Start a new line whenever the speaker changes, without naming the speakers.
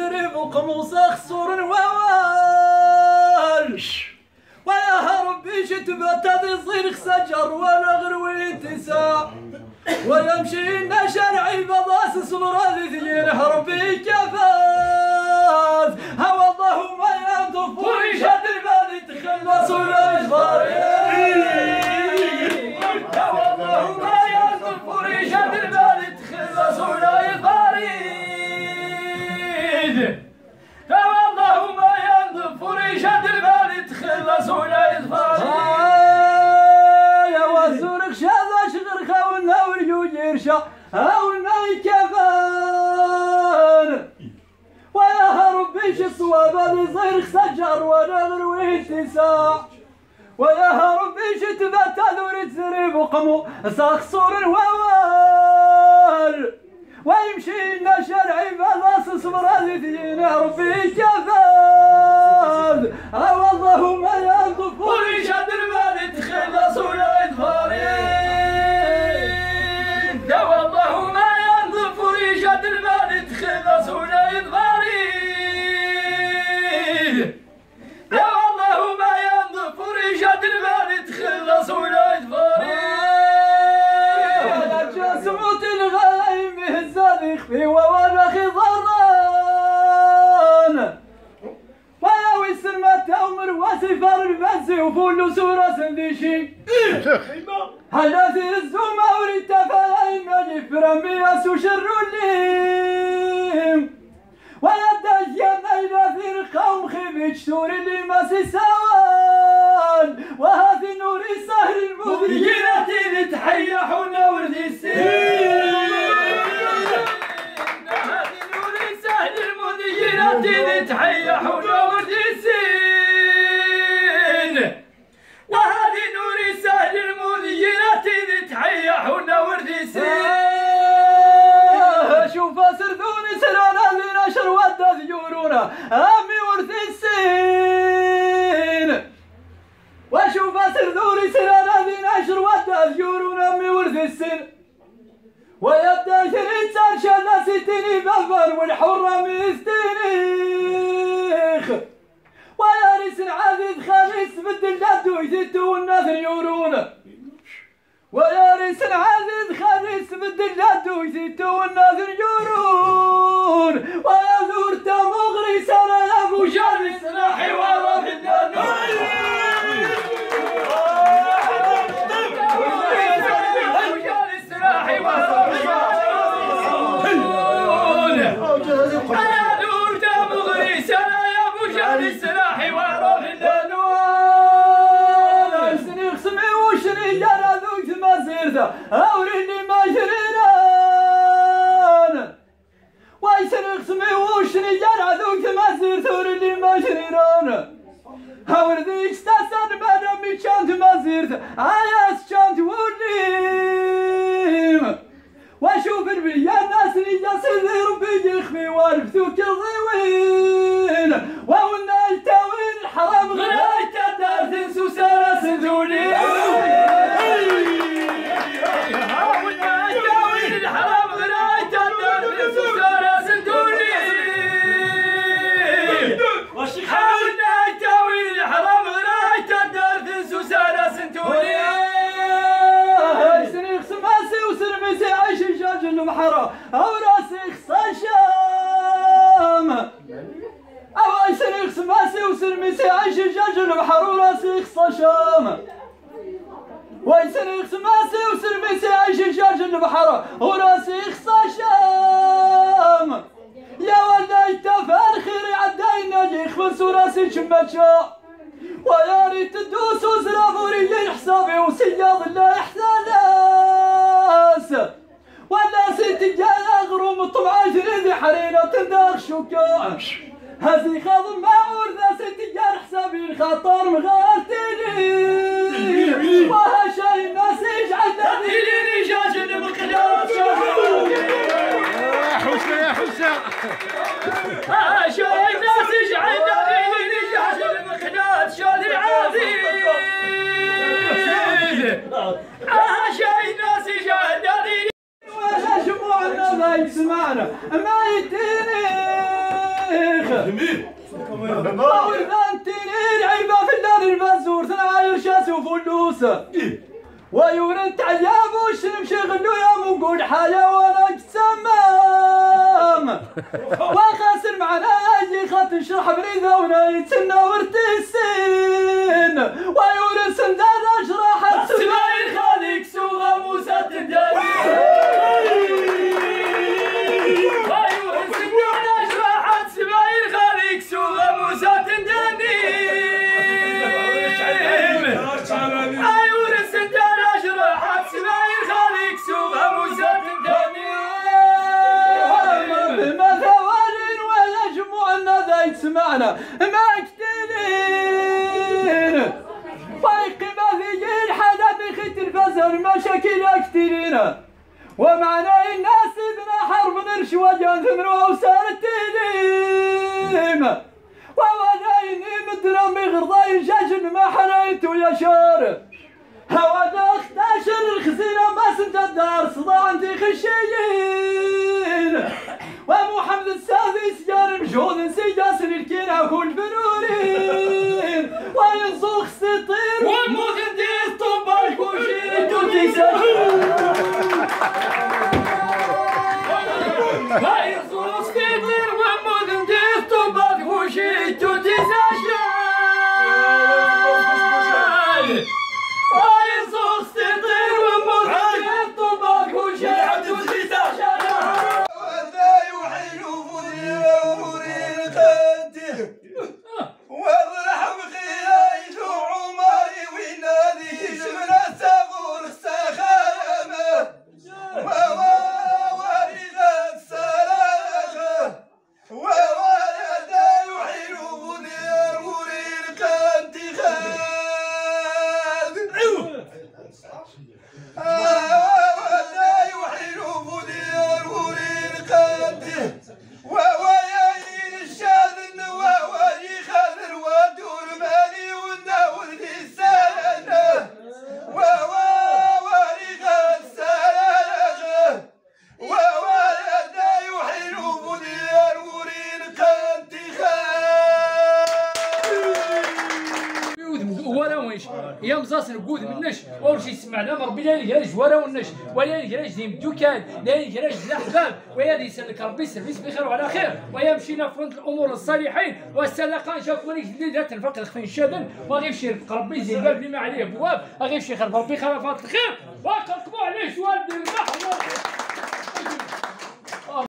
تزرب وقموص خصور ووال ويا ربي شتبت هذه صير خسجر ولا غروي تساع ويمشي لنا شرعي بضاس صبر ذي ربي كفاز هوى اللهم يمدف وريشة البال تخلص ولا يجبر هوى اللهم يمدف وريشة البال تخلص ولا يجبر هوى اللهم يمدف وريشة البال تخلص ولا يجبر يا وزورك شاذا شغر خاونا ورجوج يرشا هاونا يكفان ويا ربي شي الصواب هذي صير خسجر ولا غروي تساع ويا ربي شي تبات ذوري تزرب وقمو صخصور ووال ويمشي لنا شرعي بلاص صبر هذي دينا ربي كفان هوى اللهم يلطف وريشة المال تخلص ولا يدفارين هوى اللهم يلطف وريشة المال تخلص ولا يدفارين هوى اللهم يلطف وريشة المال تخلص ولا يدفارين ولا جاسموت الغايم هزاد يخفي ووانا خضران ويا ويسر ما تأمر وسفر البنسي وفول سورة سنديشي هلا في الزومة وريت فلايم يجف رمياس وشر الليم ويا الدجال نيلة في القوم خبيج سور اللي ما سوان وهذه نور سهر المذينة اللي تحيحونا ورد السين هذه نور سهر المذينة اللي تحيحونا ورد السين وهذه نور سهل المذينة اللي تحيحونا ورد السين شوف سردوني سرانا اللي نشر ودى ذيورونا امي ورد السين وشوف سردوني سرانا اللي نشر ودى ذيورونا امي ورد السين ويبدا شريت سرشنا ستيني بلبل والحرة مستنيخ ويا ريس العزيز خميس بالدلات ويزيد والناس يورون ويا ريس العزيز خميس بالدلات ويزيد والناس يورون ويا زورت مغري سنة يا ابو جاري سلاحي ورا في الدنيا السلاحي وراء الانوار سني خصمي وشري انا ذوق ما زرته اوريني ما جريران واي سني خصمي وشري انا ذوق ما زرته اوريني ما جريران هاورديك استسن ما دمي كانت ما زرته عياس كانت وليم واشوف البيا الناس اللي يصير ربي يخفي والفتوك الضوين وقلنا التاويل الحرام غلايت الدار تنسو سنة سندوني وقلنا التاويل الحرام غلايت الدار تنسو سنة سندوني وقلنا التاويل الحرام غلايت الدار تنسو سنة سندوني سني خصماسي وسرمسي عيش جاج المحرة او راسي خصاشام او سني خصماسي وسرمسي عيش جاج البحر وراسي خصاشام ويسني خصماسي وسرمسي عيش جاج البحر وراسي خصاشام يا ولدي تفار خيري عداينا ناجي خمس وراسي شماتشا ويا ريت تدوس وزرافوري حسابي وسياض لا احساس ولا ستجال اغرم طبعا جريدي حرينه تنداغ شوكا هذي خاضم ما ورثة ستجال حسابي الخطر مغارتني وهاشاي الناس يجعلنا ديني رجاج المقلاس
يا حسن يا حسن
هاشاي الناس يجعلنا ديني رجاج المقلاس شاد العزيز هاشاي الناس يجعلنا ديني ولا شموعنا ما يسمعنا ما يديني
فاهمين
وإذا انتني عيبة في الليل البزور ثنايا شاس وفلوس ويورن تعياب وشرم شغلو يا منقول حيوان اجسام وخاسر معنا يجي خط شرح بريده ونايتنا ورتسين ويورن سنداد اشراح سمايل خالق سوغا موسى تنداني ويورن سنداد اشراح سمايل خالق سوغا موسى تنداني سمعنا مقتلين ويقما في الحدا بخيت الفزر مشاكل كثيرين ومعنا الناس ابنا حرب نرش وجان ثمر وصار التليم وواليني مدرم غرضاي جاجن ما حريت ويا شار هوادا اختاشر الخزينة ما سنت الدار صداع انتي خشيين ومحمد السادي سجار مجهود سيجاس للكينا كل برورين وينصوخ سطير وموت انتي الطبال كوشين توتي وينصوخ سطير وموت انتي الطبال كوشين توتي يا مزاس نقود منش اول شيء سمعنا مربي لا يجرج ورا ونش ولا يجرج ديم الدكان لا يجرج الاحباب ويا يسلك ربي سيرفيس بخير وعلى خير ويا مشينا في الامور الصالحين والسلقان شافوا لي الليله الفقر خفين الشبن وغير شي ربي زين باب اللي ما عليه بواب غير شي خرب ربي خلفات الخير وقلقوا عليه شوال